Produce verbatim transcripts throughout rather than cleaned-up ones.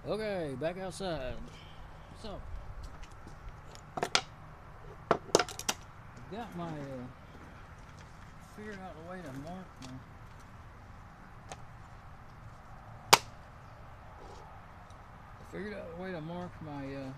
Okay, back outside. So, I've got my, uh, figured out a way to mark my, I figured out a way to mark my, uh,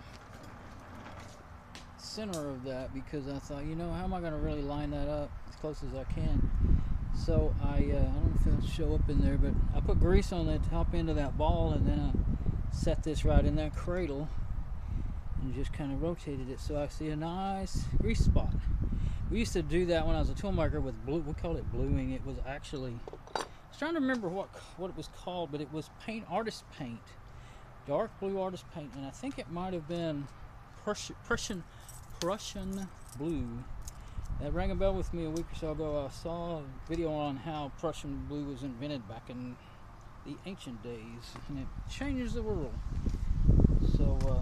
center of that, because I thought, you know, how am I going to really line that up as close as I can? So I, uh, I don't know if it'll show up in there, but I put grease on the top end of that ball, and then I set this right in that cradle and just kind of rotated it so I see a nice grease spot. We used to do that when I was a toolmaker with blue. We called it bluing. It was actually, I was trying to remember what what it was called, but it was paint, artist paint, dark blue artist paint, and I think it might have been Prussian Prussian Prussian blue. That rang a bell with me a week or so ago. I saw a video on how Prussian blue was invented back in the ancient days, and it changes the world. So uh,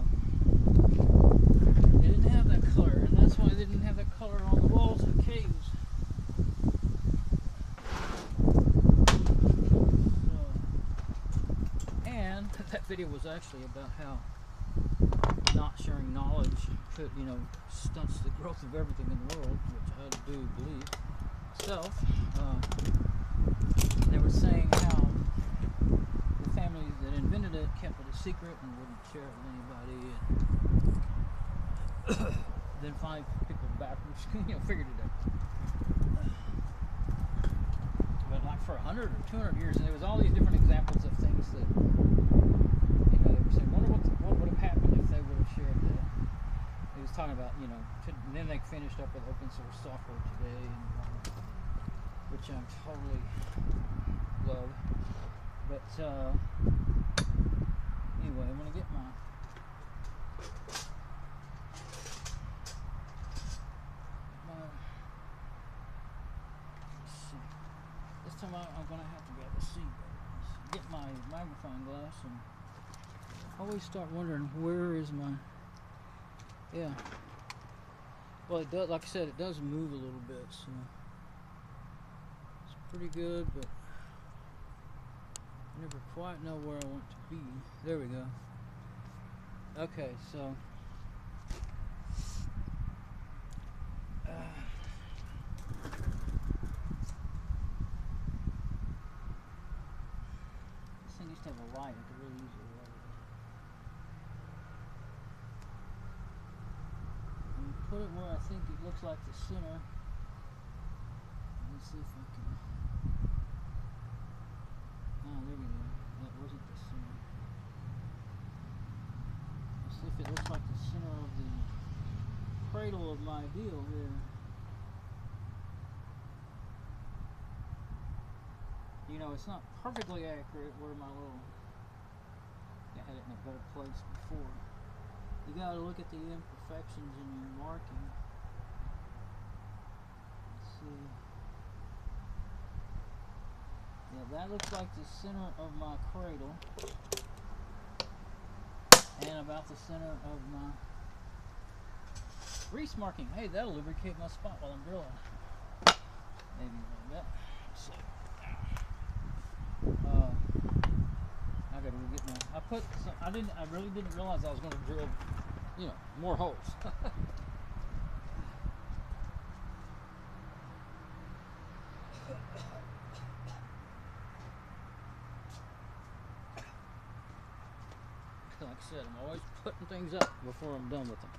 they didn't have that color, and that's why they didn't have that color on the walls of caves. So, and that video was actually about how not sharing knowledge could, you know, stunts the growth of everything in the world, which I do believe myself. Uh, they were saying how the family that invented it kept it a secret and wouldn't share it with anybody. And then five people backwards, you know, figured it out. But like for a hundred or two hundred years, and there was all these different examples of things that, you know, they were saying, wonder what, the, what would have happened if they would have shared that. He was talking about, you know, to, and then they finished up with open source software today, and, uh, which I'm totally love. But uh, anyway, I'm gonna get my my. Let's see. This time I, I'm gonna have to be able to see. Get my magnifying glass, and I always start wondering, where is my. Yeah. Well, it does. Like I said, it does move a little bit, so it's pretty good. But I never quite know where I want to be. There we go. Okay, so uh, this thing used to have a light. I could really use it. Put it where I think it looks like the center. Let's see if I can. Oh, there we go. That wasn't the center. Let's see if it looks like the center of the cradle of my deal here. You know, it's not perfectly accurate where my little. I had it in a better place before. You gotta look at the imperfections in your marking. Let's see. Yeah, that looks like the center of my cradle. And about the center of my grease marking. Hey, that'll lubricate my spot while I'm drilling. Maybe a little bit. So, uh, I gotta go get my. I put. Some, I didn't. I really didn't realize I was going to drill, you know, more holes. Like I said, I'm always putting things up before I'm done with them.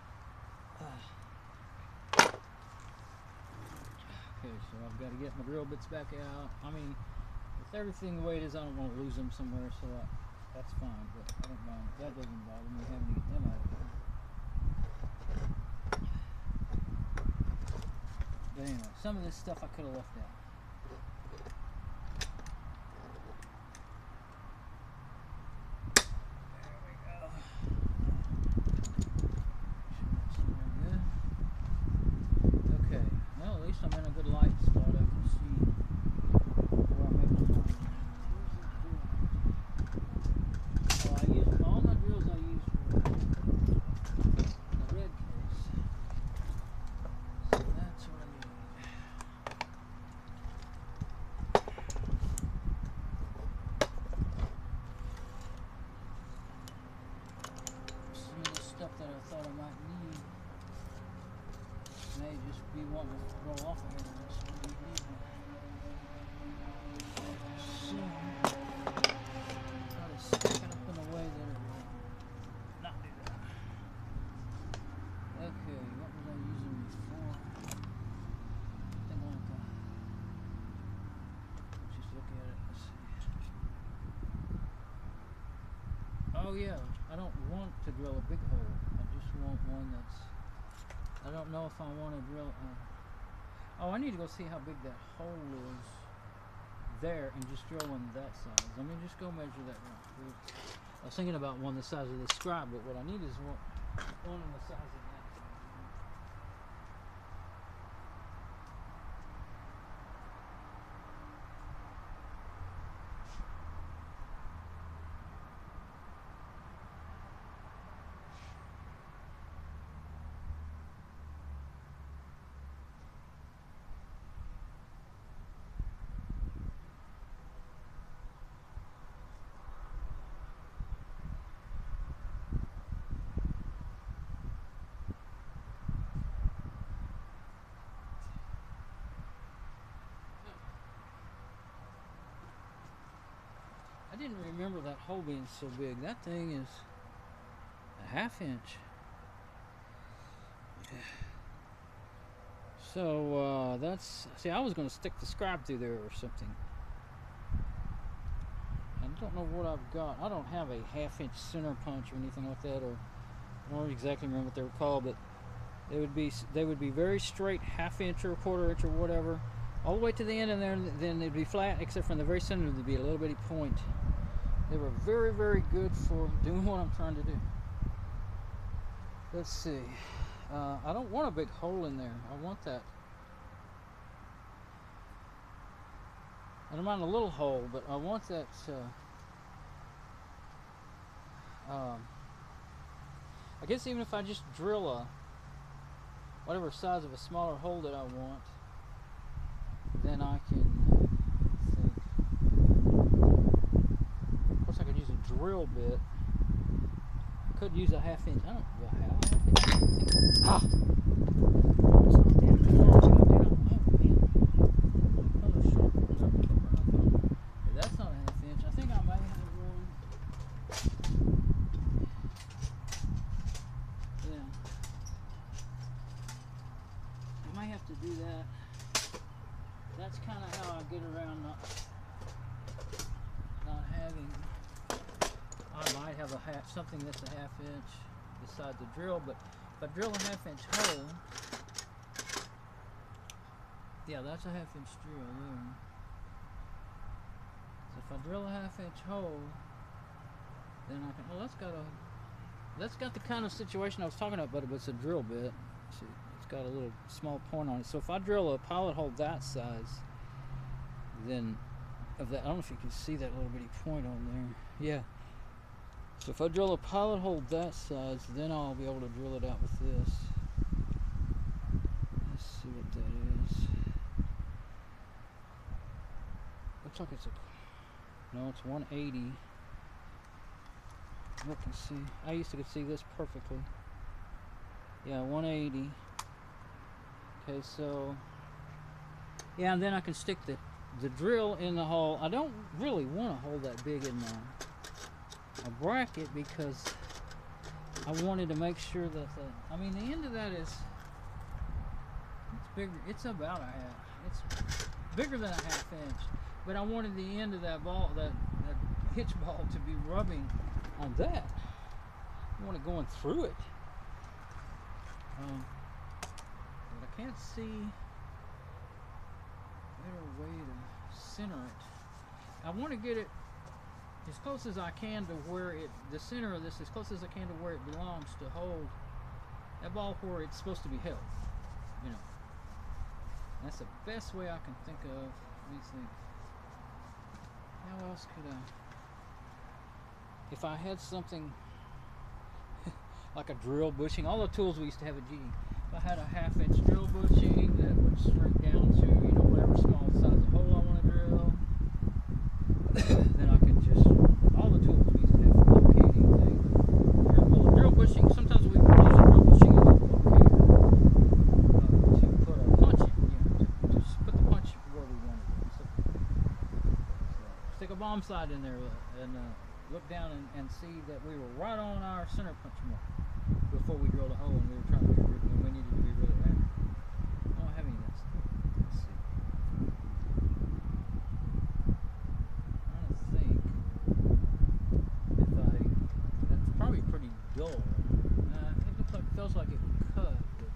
Okay, so I've got to get my drill bits back out. I mean, with everything the way it is, I don't want to lose them somewhere, so I, that's fine. But I don't mind. That doesn't bother me having to get them out of there. But anyway, some of this stuff I could have left out. that I thought I might need. May just be wanting to roll off of here and just really need one. So, try to stick it up in a way that it will not do that. Okay, what was I using before? I think I want to let's just look at it. Let's see. Oh yeah, I don't want to drill a big hole. I just want one that's. I don't know if I want to drill. Uh, oh, I need to go see how big that hole is there and just drill one that size. Let me just go measure that real quick. I was thinking about one the size of the scribe, but what I need is one, one the size of that. I didn't remember that hole being so big. That thing is a half inch. So uh, that's, see, I was going to stick the scribe through there or something. I don't know what I've got. I don't have a half inch center punch or anything like that, or I don't exactly remember what they were called, but they would be they would be very straight, half inch or a quarter inch or whatever, all the way to the end, and then then they'd be flat, except from the very center there'd be a little bitty point. They were very, very good for doing what I'm trying to do. Let's see. Uh, I don't want a big hole in there. I want that. I don't mind a little hole, but I want that. Uh, um, I guess even if I just drill a whatever size of a smaller hole that I want, then I can. I could use a drill bit. I could use a half inch. I don't know how. Half inch. Ah! It's not damn close. Oh man. Another sharp one. That's not a half inch. I think I might have one. Yeah. I might have to do that. That's kind of how I get around not, not having. I might have a half, something that's a half inch beside the drill, but if I drill a half inch hole, yeah, that's a half inch drill there. So if I drill a half inch hole, then I can, well, that's got a, that's got the kind of situation I was talking about, but it's a drill bit. See, it's got a little small point on it. So if I drill a pilot hole that size, then of that, I don't know if you can see that little bitty point on there. Yeah. So if I drill a pilot hole that size, then I'll be able to drill it out with this. Let's see what that is. Looks like it's a, no, it's one eighty. Look and see. I used to see this perfectly. Yeah, one eighty. Okay, so yeah, and then I can stick the the drill in the hole. I don't really want a hole that big in there. A bracket, because I wanted to make sure that the, I mean the end of that is, it's bigger, it's about a half, it's bigger than a half inch, but I wanted the end of that ball, that, that hitch ball to be rubbing on that. I want it going through it. Um, but I can't see a better way to center it. I want to get it as close as I can to where it, the center of this, as close as I can to where it belongs to hold that ball where it's supposed to be held, you know. That's the best way I can think of. Let me think. How else could I, if I had something like a drill bushing, all the tools we used to have at G D, if I had a half inch drill bushing that would shrink down to, you know, whatever small size of hole I want to drill, then I could just, all the tools we used to have for locating things. Well, drill bushing, sometimes we would palm slide in there and uh, look down and, and see that we were right on our center punch mark before we drilled a hole, and we were trying to be when we needed to be really accurate. I don't have any of that stuff. Let's see. I'm trying to think if I. That's probably pretty dull. Uh, it looks like feels like it would cut. But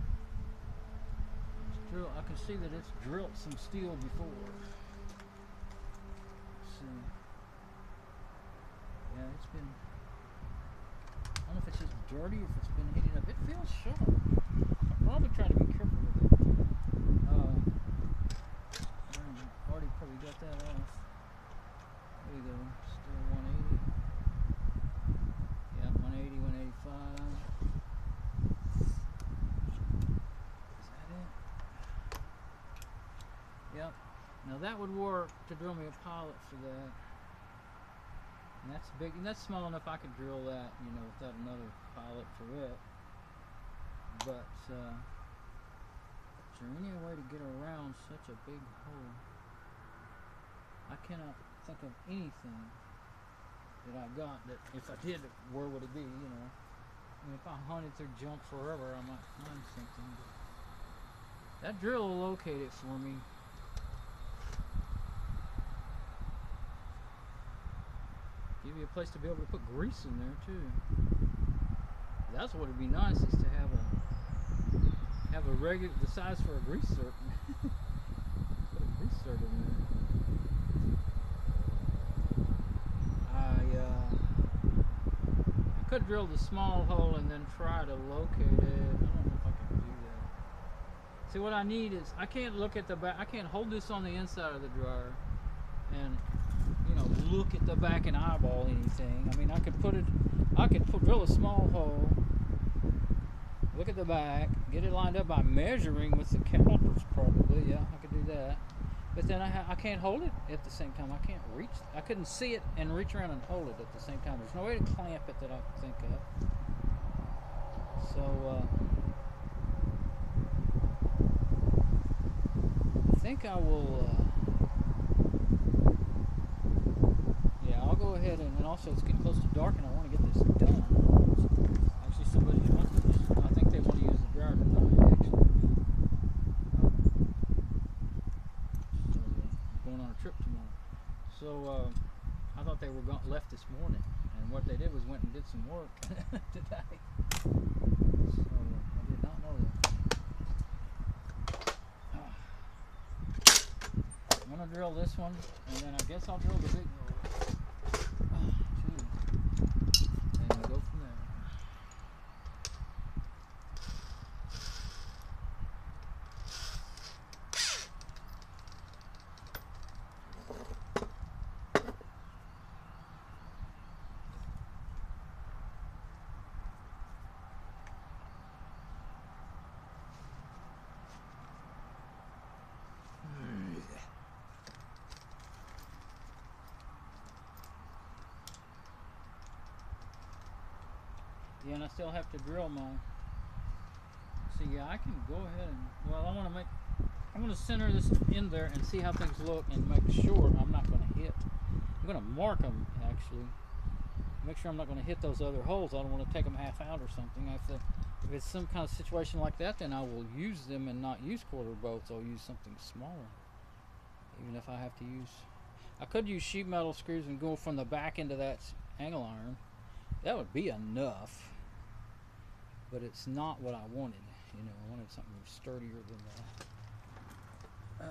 it's drill. I can see that it's drilled some steel before. Let's see. Yeah, it's been. I don't know if it's just dirty or if it's been heated up. It feels sharp. I'll probably try to be careful with it. Uh, I've already probably got that off. There you go. Still one eighty. Yeah, one eighty, one eighty-five. Is that it? Yep. Now that would work to drill me a pilot for that. And that's big, and that's small enough I could drill that, you know, without another pilot for it. But, uh, is there any way to get around such a big hole? I cannot think of anything that I got that, if I did, where would it be, you know? I mean, if I hunted through junk forever, I might find something. But that drill will locate it for me. Give you a place to be able to put grease in there too. That's what would be nice, is to have a have a regular the size for a grease zerk. Put a grease zerk in there. I uh, I could drill the small hole and then try to locate it. I don't know if I can do that. See, what I need is I can't look at the back. I can't hold this on the inside of the dryer and, you know, look at the back and eyeball anything. I mean, I could put it, I could put, drill a small hole, look at the back, get it lined up by measuring with the calipers probably. Yeah, I could do that. But then I, ha I can't hold it at the same time. I can't reach, I couldn't see it and reach around and hold it at the same time. There's no way to clamp it that I can think of. So, uh, I think I will, uh, I'll go ahead and, and also it's getting close to dark and I want to get this done. Actually, somebody wants to, I think they want to use the dryer tonight, actually. Um, so, uh, going on a trip tomorrow. So, uh, I thought they were gone, left this morning, and what they did was went and did some work today. So, uh, I did not know that. I'm going to drill this one, and then I guess I'll drill the big one. And go from there. Yeah, and I still have to drill my. See, yeah, I can go ahead and. Well, I want to make. I want to center this in there and see how things look and make sure I'm not going to hit. I'm going to mark them actually. Make sure I'm not going to hit those other holes. I don't want to take them half out or something. I have to, if it's some kind of situation like that, then I will use them and not use quarter bolts. I'll use something smaller. Even if I have to use. I could use sheet metal screws and go from the back into that angle iron. That would be enough. But it's not what I wanted. You know, I wanted something sturdier than that. Uh,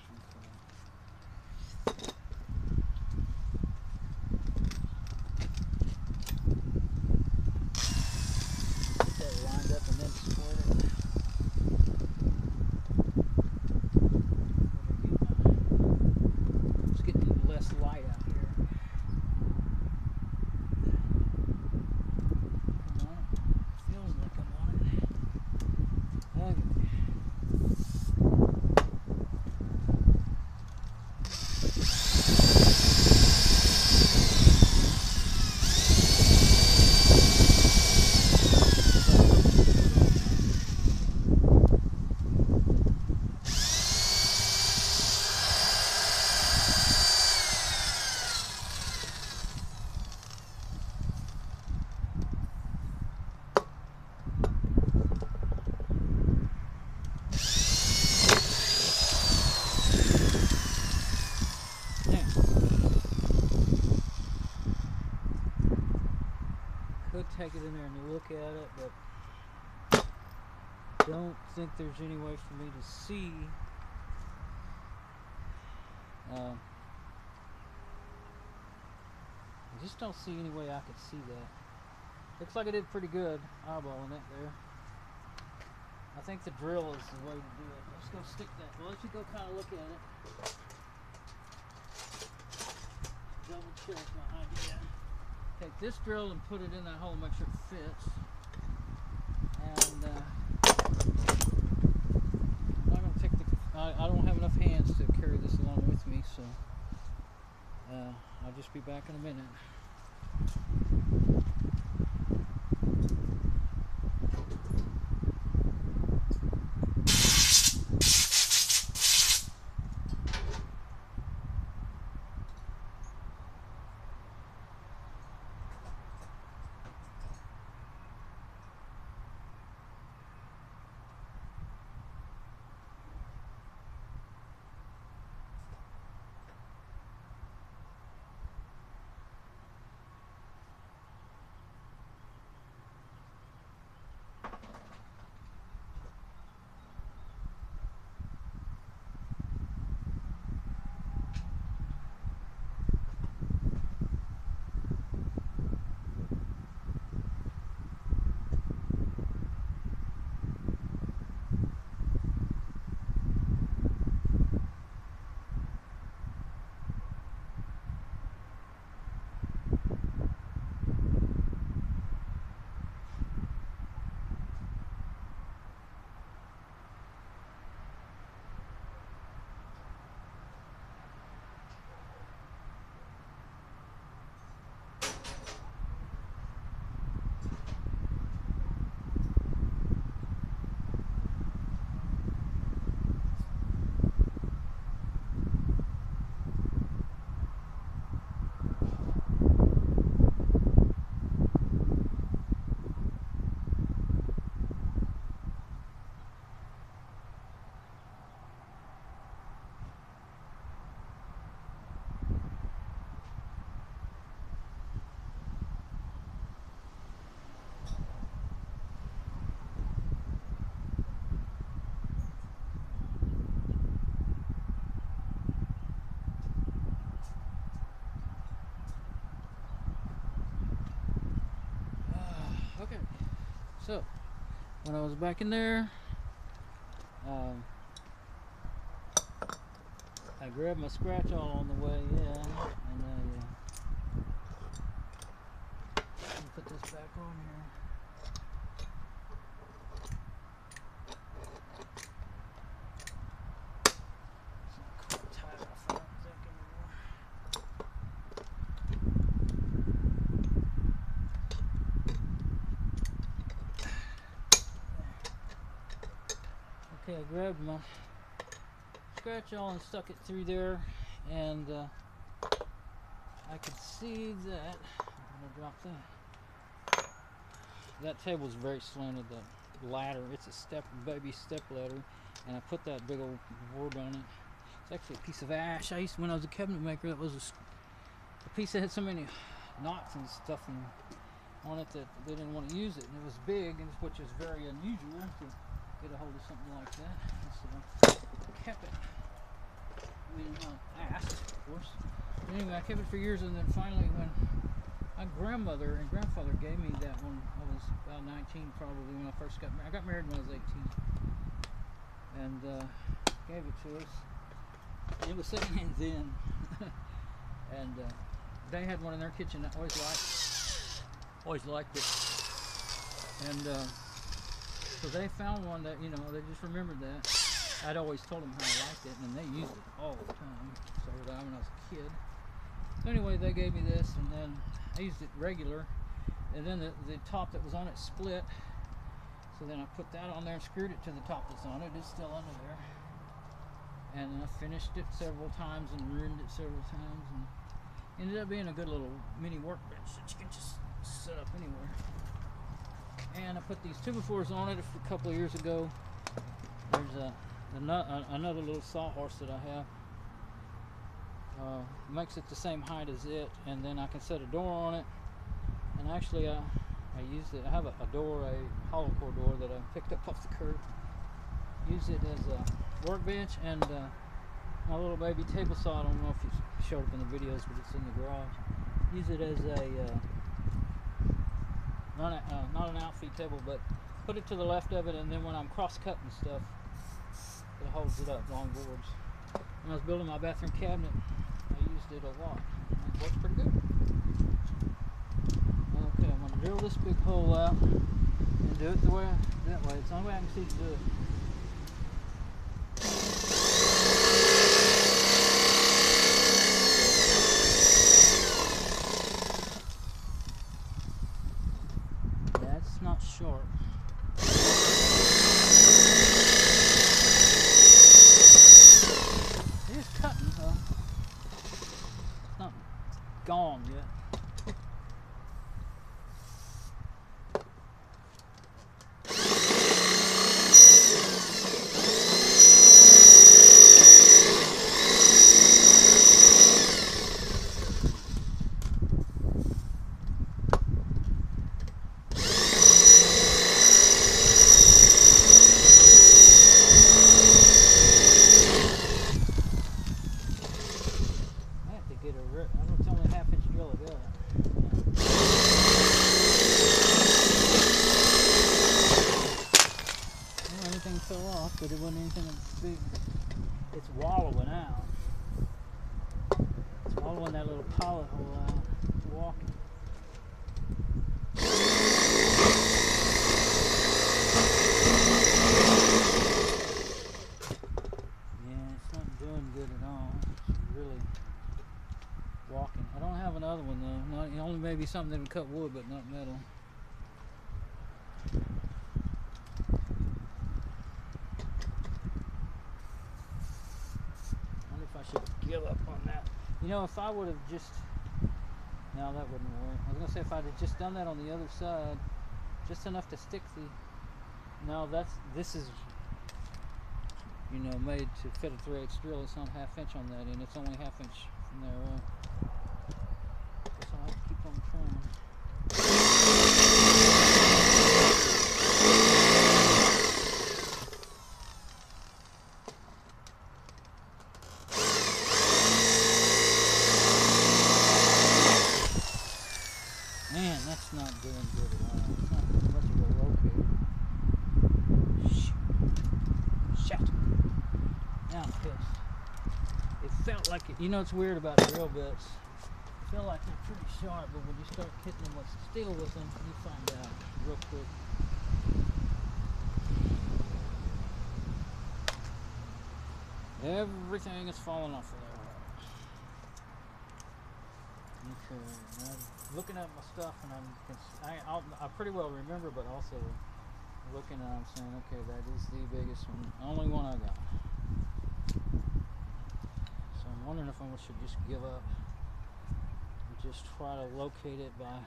Get that lined up and then support it. It's getting less light out here. could take it in there and look at it, but don't think there's any way for me to see. Uh, I just don't see any way I could see that. Looks like I did pretty good eyeballing it there. I think the drill is the way to do it. Let's go stick that. Well, let's go kind of look at it. Double check my idea. Take this drill and put it in that hole, make sure it fits. And uh, I'm not going to take the. I, I don't have enough hands to carry this along with me, so uh, I'll just be back in a minute. So, when I was back in there, um, I grabbed my scratch all on the way in, and I uh, put this back on here. It's not quite tight enough, I don't think anymore. Okay, I grabbed my scratch all and stuck it through there, and uh, I could see that. I'm gonna drop that. That table's very slanted. The ladder, it's a step, baby step ladder, and I put that big old board on it. It's actually a piece of ash. I used to, when I was a cabinet maker, that was a, a piece that had so many knots and stuff and on it that they didn't want to use it, and it was big, and which is very unusual to get a hold of something like that. So I kept it. I mean, uh, asked, of course. But anyway, I kept it for years, and then finally, when my grandmother and grandfather gave me that one, I was about nineteen probably when I first got married. I got married when I was eighteen, and uh, gave it to us. It was secondhand then, and uh, they had one in their kitchen. I always liked, always liked it, and. Uh, So they found one that, you know, they just remembered that. I'd always told them how I liked it, and they used it all the time. So did I when I was a kid. So anyway, they gave me this, and then I used it regular. And then the, the top that was on it split. So then I put that on there and screwed it to the top that's on it. It's still under there. And I finished it several times and ruined it several times. And ended up being a good little mini workbench that you can just set up anywhere. And I put these two by fours on it a couple of years ago. There's a, a another little sawhorse that I have. Uh, makes it the same height as it, and then I can set a door on it. And actually, I, I I used it. I have a, a door, a hollow core door that I picked up off the curb. Use it as a workbench and uh, my little baby table saw. I don't know if you showed up in the videos, but it's in the garage. Use it as a uh, not a, uh, not an outfeed table, but put it to the left of it, and then when I'm cross-cutting stuff, it holds it up, long boards. When I was building my bathroom cabinet, I used it a lot. It works pretty good. Okay, I'm going to drill this big hole out and do it the way that way. It's the only way I can see to do it. That's not sharp. It is cutting, though. It's not gone yet. Fell off, but it wasn't anything big. It's wallowing out. It's wallowing that little pilot hole out. It's walking. Yeah, it's not doing good at all. It's really walking. I don't have another one though. Not, only maybe something that would cut wood, but not metal. Give up on that. You know, if I would have just, no, that wouldn't work. I was gonna say if I'd have just done that on the other side, just enough to stick the. No, that's this is, you know, made to fit a three eighths drill. It's not half inch on that end. It's only half inch from there up. Guess I'll have to keep on trying. Man, that's not doing good at all. It's not much of a locator. Shoot. Shit. Now I'm pissed. It felt like it. You know, it's weird about drill bits. They feel like they're pretty sharp, but when you start hitting them with steel with them, you find out real quick. Everything is falling off of there. Okay, I'm looking at my stuff, and I'm I, I'll, I pretty well remember, but also looking at it, I'm saying, okay, that is the biggest one, only one I got. So I'm wondering if I should just give up and just try to locate it by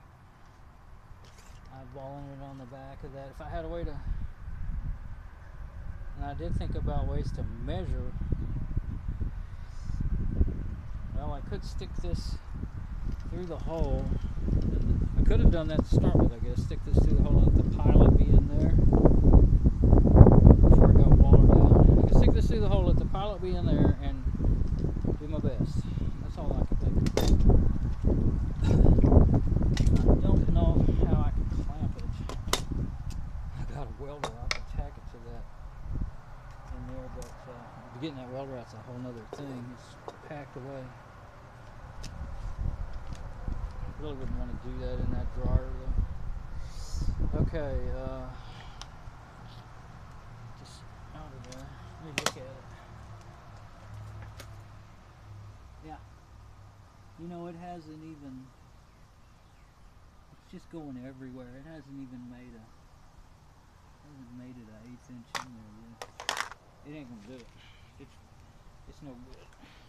eyeballing it on the back of that. If I had a way to, and I did think about ways to measure. Well, I could stick this through the hole. I could have done that to start with, I guess. Stick this through the hole and let the pilot be in there before it got watered down. I could stick this through the hole, let the pilot be in there, and do my best. That's all I can think of. I don't know how I can clamp it. I got a welder. I can tack it to that in there, but uh, getting that welder out's a whole nother thing. It's packed away. Really wouldn't want to do that in that dryer though. Okay, uh, just out of there. Let me look at it. Yeah, you know, it hasn't even. It's just going everywhere. It hasn't even made a. Hasn't made it an eighth inch in there yet. It ain't gonna do it. It's it's no good.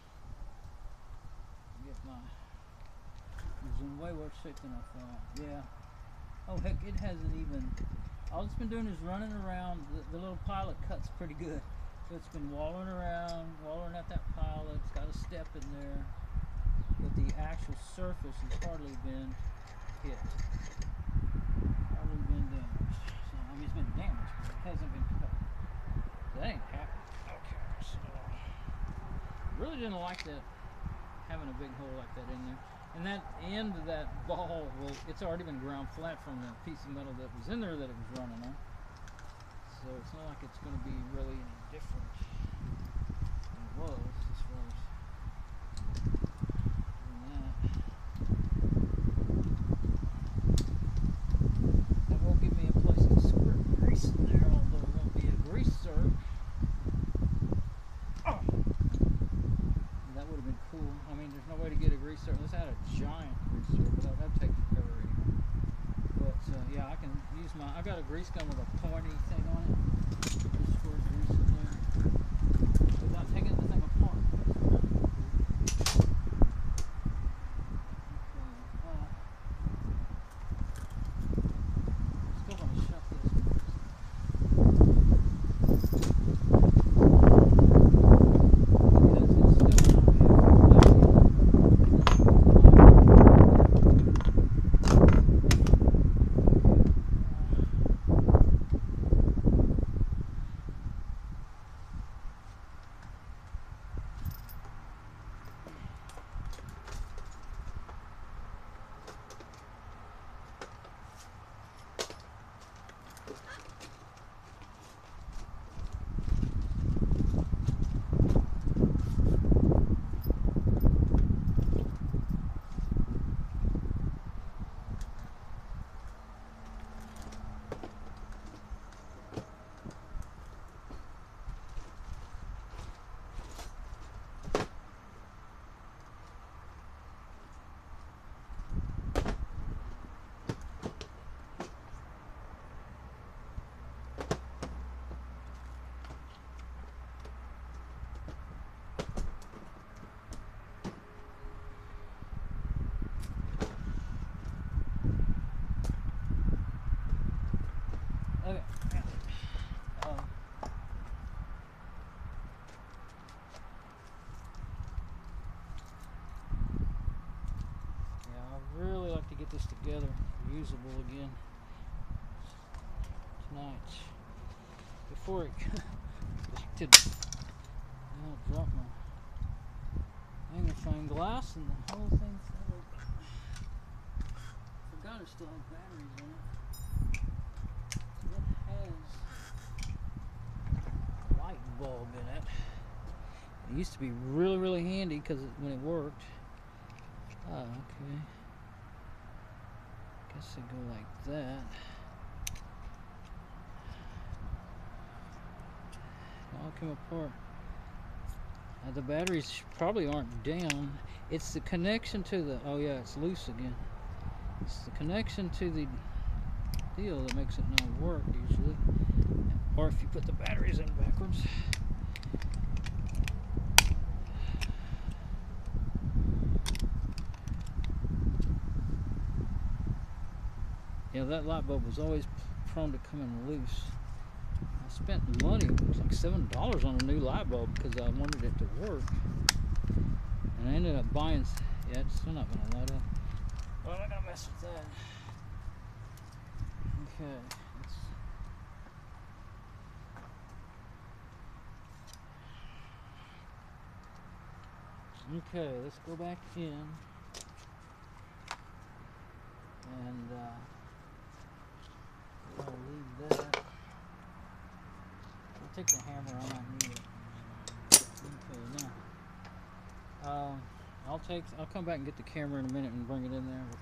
Get my. It's in way worse shape than I thought. Yeah. Oh heck, it hasn't even. All it's been doing is running around. The, the little pilot cuts pretty good, so it's been wallowing around, wallowing at that pilot. It's got a step in there, but the actual surface has hardly been hit. didn't like that, having a big hole like that in there. And that end of that ball, well, it's already been ground flat from the piece of metal that was in there that it was running on. So it's not like it's going to be really any different than it was as far as doing that. That won't give me a place to squirt grease in there, although it won't be a grease zerk. Oh! That would have been cool. I mean, there's no way to get a grease zerk. Let's add a giant grease zerk, but that would take forever anyway. But uh, yeah, I can use my. I got a grease gun with a pointy thing on it. Just squirt grease in there without taking the thing apart. Okay. Um, yeah, I really like to get this together, usable again tonight before it collected. I'll drop my magnifying glass and the whole thing fell over. Forgot it still had batteries in it. It has a light bulb in it. It used to be really, really handy because when it worked. Ah, okay. Guess it go like that. It all came apart. Uh, the batteries probably aren't down. It's the connection to the. Oh yeah, it's loose again. It's the connection to the deal that makes it not work usually, or if you put the batteries in backwards. Yeah, that light bulb was always prone to coming loose. I spent money, it was like seven dollars on a new light bulb because I wanted it to work, and I ended up buying. Yeah, it's still not going to light up. Well, I'm not going to mess with that. Okay, let's, okay, let's go back in and uh, I'll leave that. I'll take the hammer, I might need it. Okay, now um, I'll take. I'll come back and get the camera in a minute and bring it in there.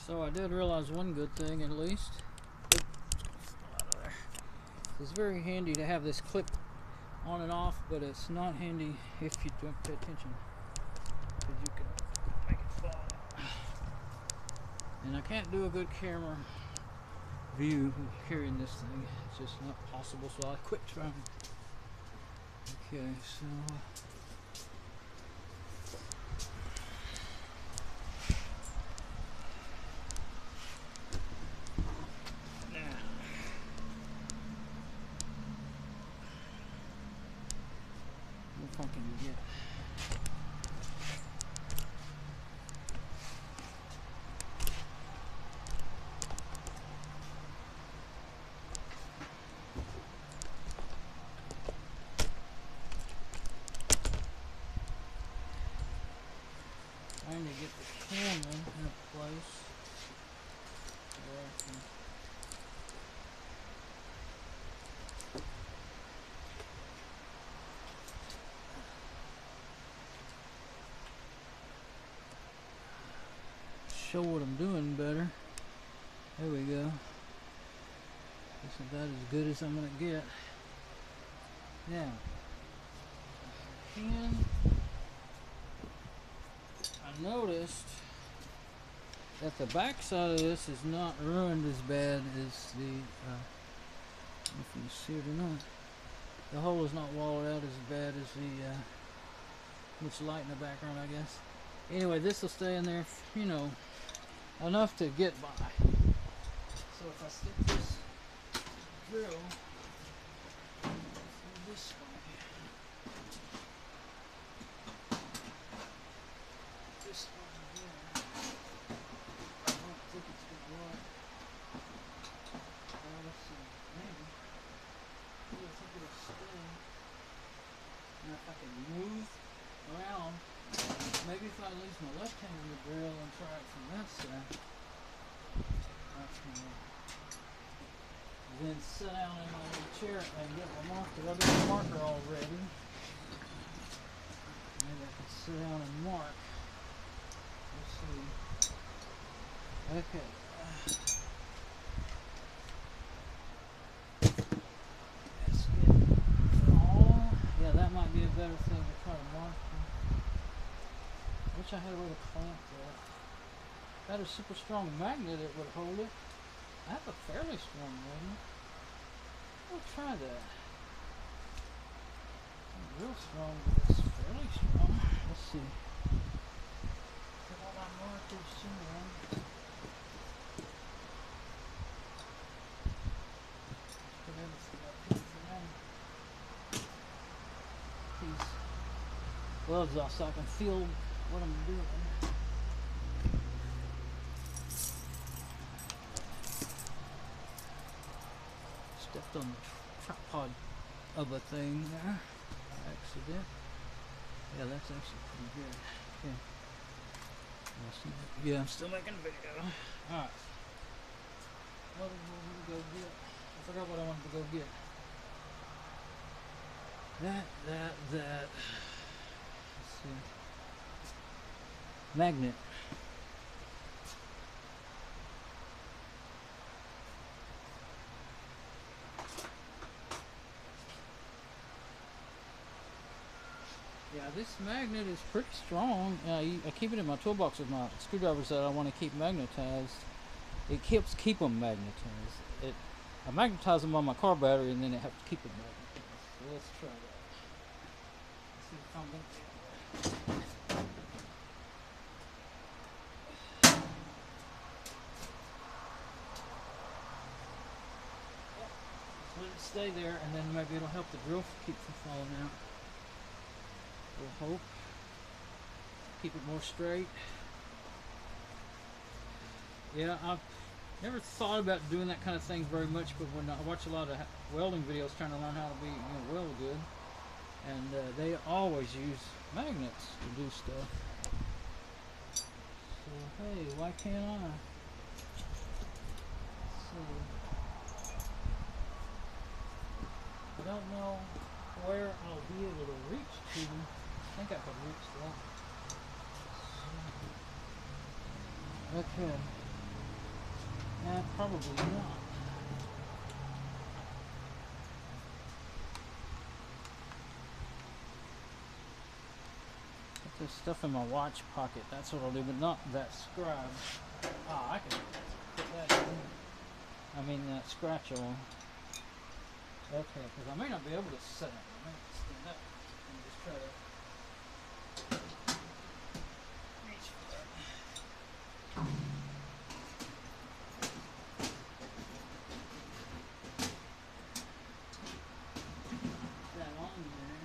So I did realize one good thing at least. It's very handy to have this clip on and off, but it's not handy if you don't pay attention, because you can make it fall. And I can't do a good camera view carrying this thing. It's just not possible, so I quit trying. Okay, so if I can get trying to get the camera in a place where I can show what I'm doing better. There we go. Isn't that as good as I'm gonna get? Now, can I noticed that the back side of this is not ruined as bad as the, uh, I don't know if you can see it or not. The hole is not walled out as bad as the, uh, much light in the background, I guess. Anyway, this will stay in there, you know, enough to get by. So if I stick this drill through this way, this one there, I don't think it's gonna work. Well, let's see, maybe. Maybe I think it'll stay. And if I can move around, maybe if I use my left hand on the drill and try it from that side, I can then sit down in my little chair and get my marker. I've got my marker already. Maybe I can sit down and mark. Let's see. Okay. Let's get it all. Yeah, that might be a better thing to try to mark. I wish I had a way to clamp that. If I had a super strong magnet, it would hold it. I have a fairly strong magnet. We'll try that. Not real strong, but it's fairly strong. Let's see. Put all my markers somewhere. Put everything up here for now. These gloves off so I can feel what I'm doing. Stepped on the tripod of a thing there. Accident. Yeah, that's actually pretty good. Okay. Yeah, I'm still making a video. Alright. What did we go get? I forgot what I wanted to go get. That, that, that. Let's see. Magnet. Yeah, this magnet is pretty strong. Uh, I keep it in my toolbox with my screwdrivers that I want to keep magnetized. It keeps keep them magnetized. It, I magnetize them on my car battery, and then it helps keep them magnetized. So let's try that. Let's see if I'm going to. Let it stay there, and then maybe it'll help the drill keep from falling out. We'll hope. Keep it more straight. Yeah, I've never thought about doing that kind of thing very much, but when I watch a lot of welding videos trying to learn how to be, you know, weld good, and uh, they always use magnets to do stuff. So hey, why can't I? So I don't know where I'll be able to reach to. I think I could reach that. Okay. Probably not. Put this stuff in my watch pocket. That's what I'll do, but not that scribe. Ah, I can put that in. I mean that scratch on. Okay, because I may not be able to set it. I may have to stand up and just try to reach for that. That on there.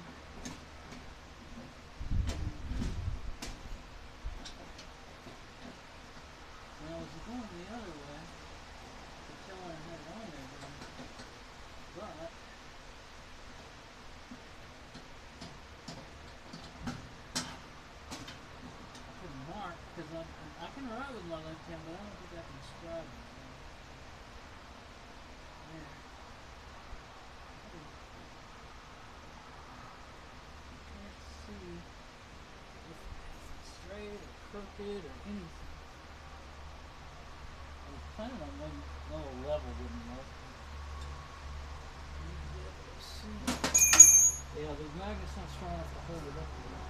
When I was going the other way, I could tell I had it on there, but I couldn't mark because I, I can write with my left hand, but I don't think I can scribe it. There. Can't see if it's straight or crooked or anything. I was planning on one little level wouldn't work. Yeah, the magnet's not strong enough to hold it up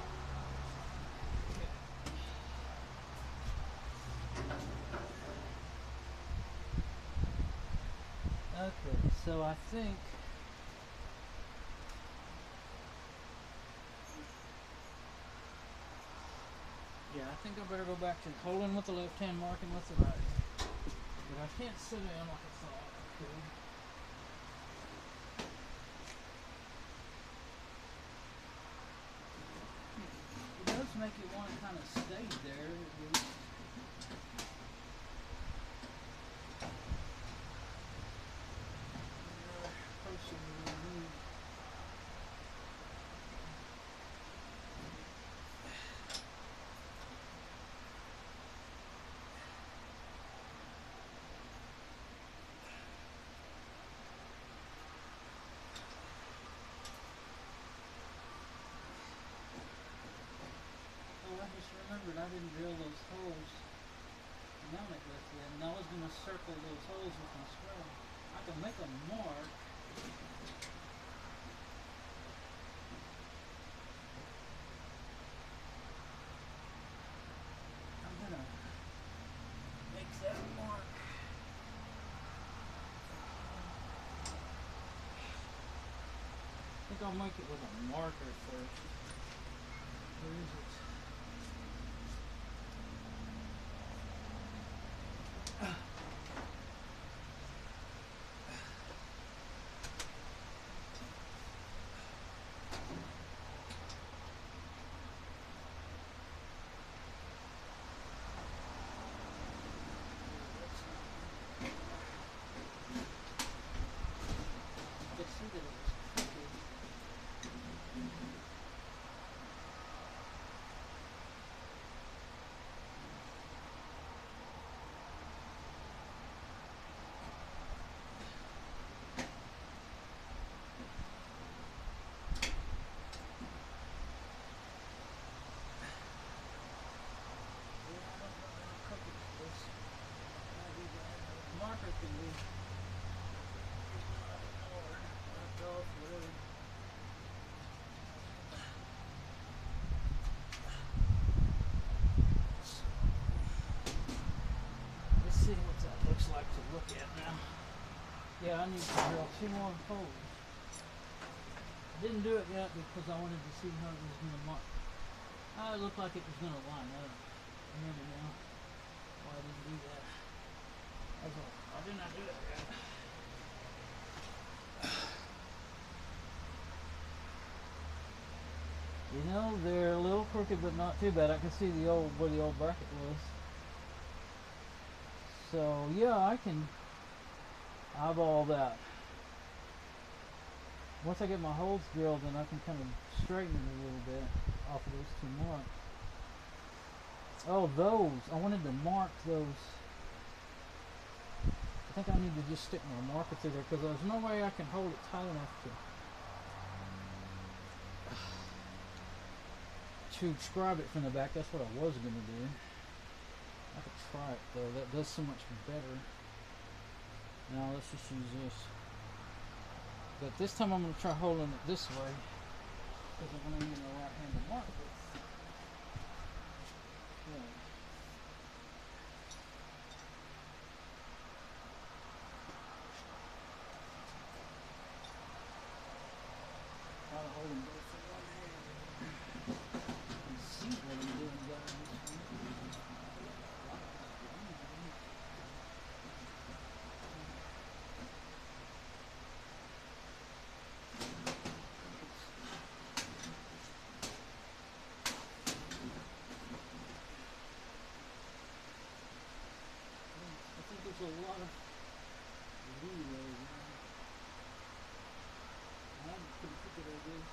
there. Okay, so I think yeah, I think I better go back to holding with the left hand, marking with the right. But I can't sit down like I thought I could. It does make you want to kind of stay there at least. I just remembered I didn't drill those holes to mount it with yet, and I was going to circle those holes with my scrub. I can make a mark. I'm going to make that mark. I think I'll make it with a marker first. Where is it? See what that looks like to look at now. Yeah, I need to drill two more holes. I didn't do it yet because I wanted to see how it was going to mark. Oh, it looked like it was going to line up. I remember now why I didn't do that. I was like, why didn't I do that yet? You know, they're a little crooked, but not too bad. I can see the old where the old bracket was. So yeah, I can eyeball that. Once I get my holes drilled, then I can kind of straighten it a little bit off of those two marks. Oh, those. I wanted to mark those. I think I need to just stick my marker through there because there's no way I can hold it tight enough to to scribe it from the back. That's what I was going to do. I could try it though. That does so much better. let's just use this. But this time I'm going to try holding it this way because I'm going to need a right-handed mark with. Okay. Try to hold them both in one hand. You see what I'm doing down this one. There's a lot of leeway there. I'm pretty crooked at this.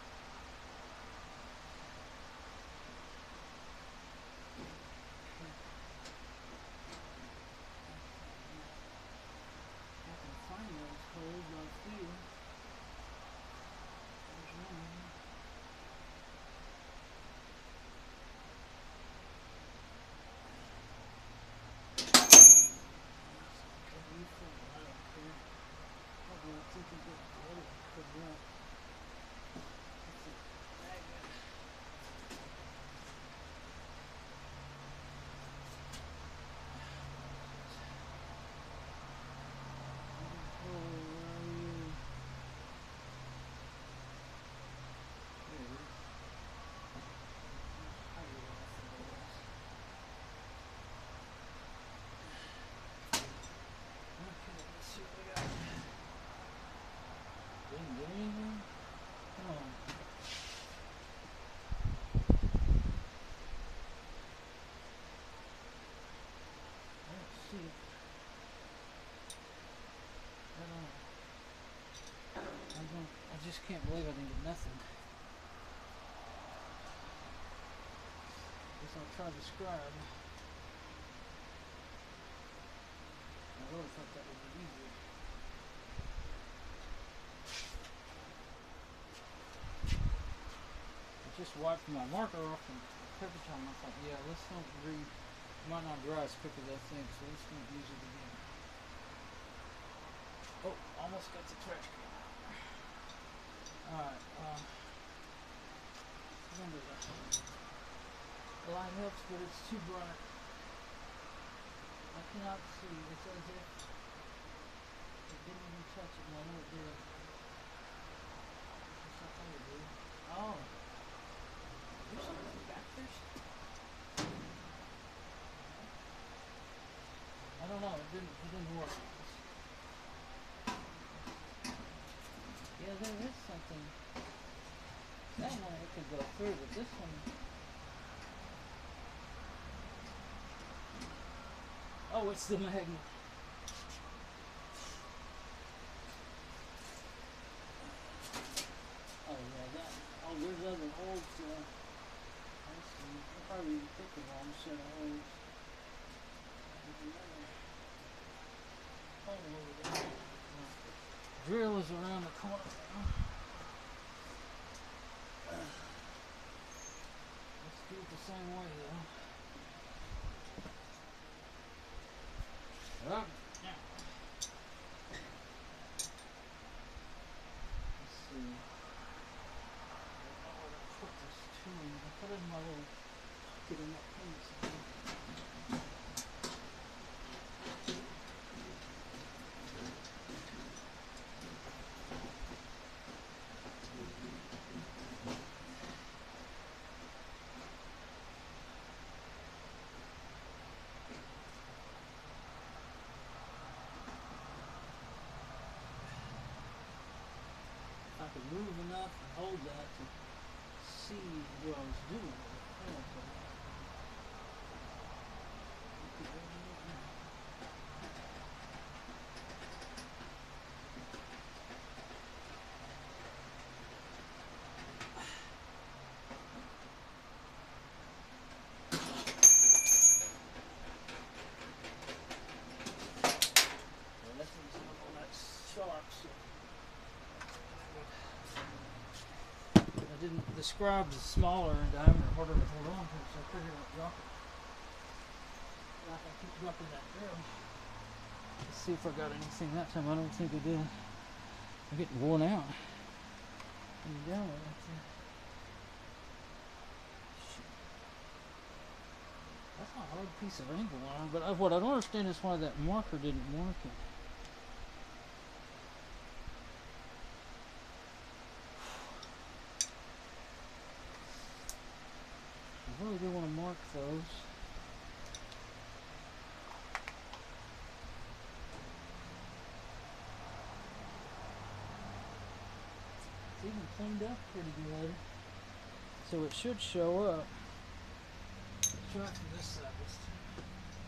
I can find those holes right here. There's one. Didn't do anything? Come on. Let's see. I don't know. I don't, I just can't believe I didn't get nothing. Guess I'll try the scribe. I really thought that would be easier. Just wiped my marker off and paper towel. I thought, yeah, let's not read. It might not dry as quick as I think, so let's not use it again. Oh, almost got the trash can. Alright, um, remember that. The light helps, but it's too bright. I cannot see. It's as if it didn't even touch it. Well, I know it did. That's not how it did. Oh. There's something back there. I don't know, it didn't it didn't work. Yeah, there is something. That one it could go through, but this one. Oh, it's the magnet. Oh yeah, that oh there's other holes there. I'll probably pick the wrong set of holes. There's another hole over there. The drill is around the corner now. Let's do it the same way though. Up, now. Let's see. Put this to I put it in my little get in that paint. If I could move enough and hold that to see what I was doing. Didn't the scribe is smaller in diameter, harder to hold on to, so I figured I'd drop it. Like I keep dropping that drill. Let's see if I got anything that time. I don't think I did. I'm getting worn out. I'm down with it. That's not a hard piece of angle on, but I, what I don't understand is why that marker didn't mark it. I really do want to mark those. It's even cleaned up pretty good, so it should show up. Let's try it from this side this time.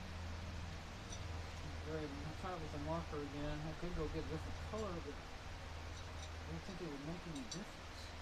Great. I'll try it with a marker again. I could go get a different color, but I don't think it would make any difference.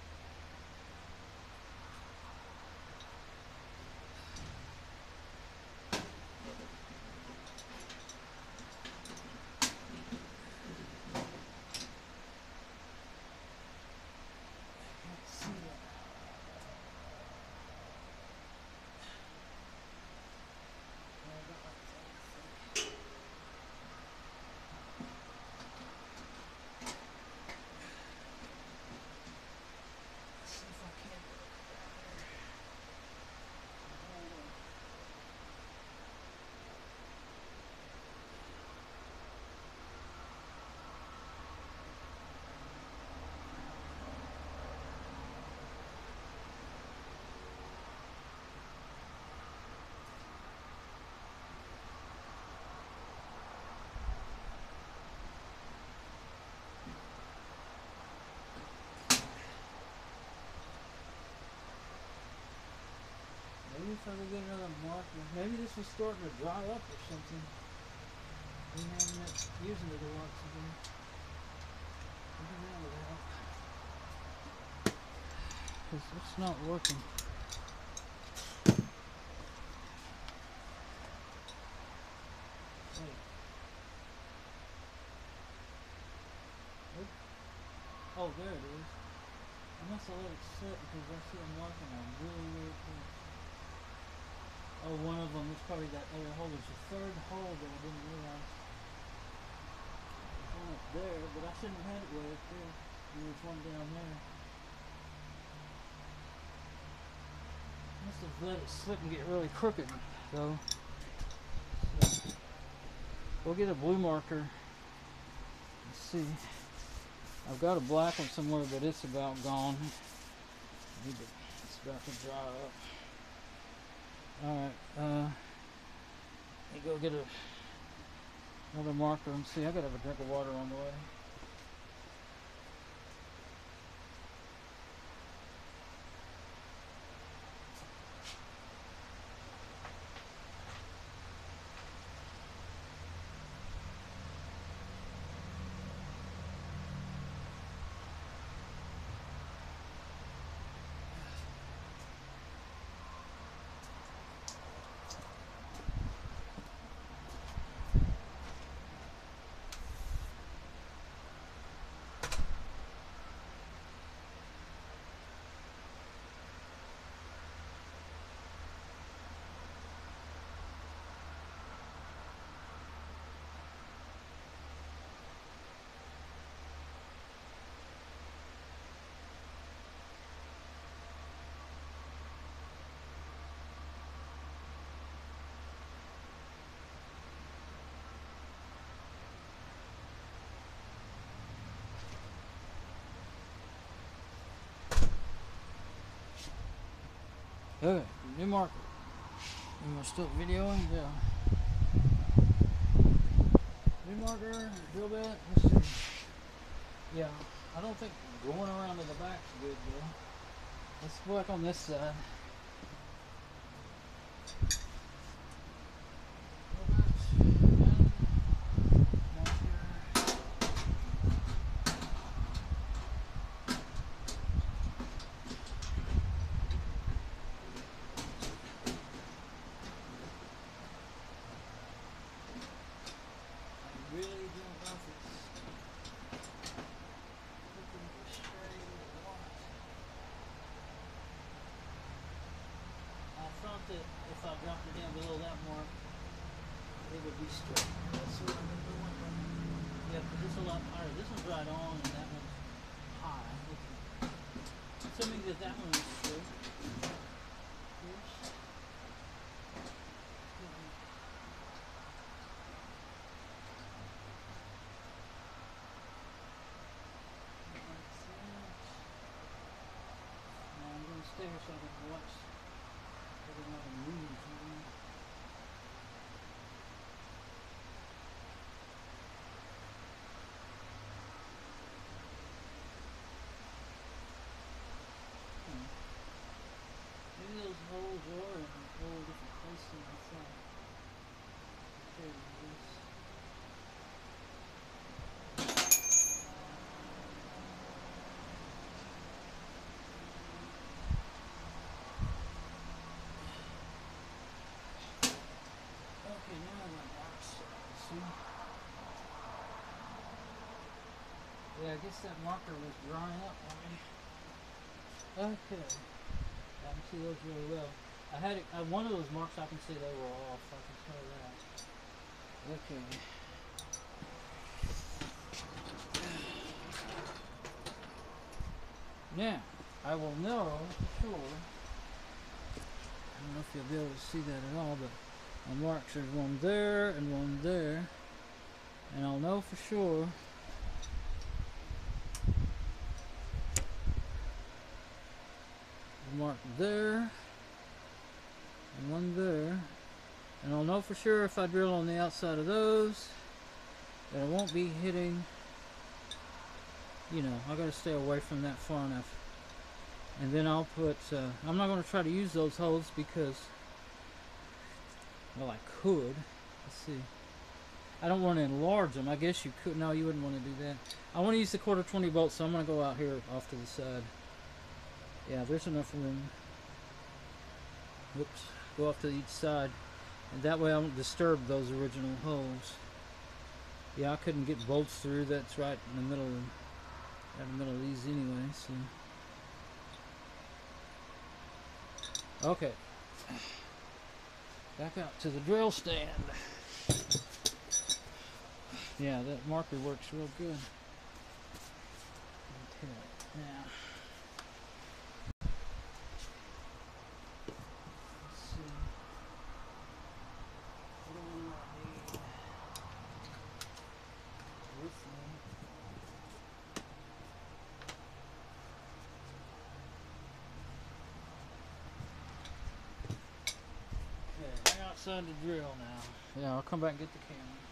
Maybe if I could get another marker. Maybe this was starting to dry up or something. We haven't been using it a lot today. Maybe that would help. Because it's not working. Wait. Nope. Oh, there it is. I must have let it sit because I see I'm marking on really, really close. Oh, one of them is probably that other hole. There's a third hole that I didn't realize. There's one up there, but I shouldn't have had it way up there. And there's one down there. Must have let it slip and get really crooked, though. So, we'll get a blue marker. Let's see. I've got a black one somewhere, but it's about gone. Need to, it's about to dry up. Alright, uh, let me go get a, another marker and see. I gotta have a drink of water on the way. Okay, new marker. Am I still videoing? Yeah. New marker, drill bit. Let's see. Yeah, I don't think going around to the back's good though. Let's work on this side. If I dropped it down below that mark, it would be straight. That's what I've been doing. one's a lot higher. This one's right on, and that one's high. Okay. Assuming that that one is true. Here's. Now I'm going to stay here so I can watch whether or not it moves. Maybe those holes are in a whole different place than I thought. There it is. Okay, now I got dark side, see? Yeah, I guess that marker was drying up on me. Okay. I can see those really well. I had it, uh, one of those marks I can see they were off. I can tell that. Okay. Now, I will know for sure. I don't know if you'll be able to see that at all, but my marks, there's one there and one there. And I'll know for sure. Mark there and one there, and I'll know for sure if I drill on the outside of those that I won't be hitting, you know, I gotta stay away from that far enough. And then I'll put uh, I'm not going to try to use those holes because, well, I could, let's see, I don't want to enlarge them. I guess you could. No, you wouldn't want to do that. I want to use the quarter twenty bolts, so I'm going to go out here off to the side. Yeah, there's enough room. Whoops. Go off to each side. And that way I won't disturb those original holes. Yeah, I couldn't get bolts through. That's right in the middle of, right in the middle of these anyway. So. Okay. Back out to the drill stand. Yeah, that marker works real good. Okay. Now. Outside the drill now. Yeah, I'll come back and get the camera.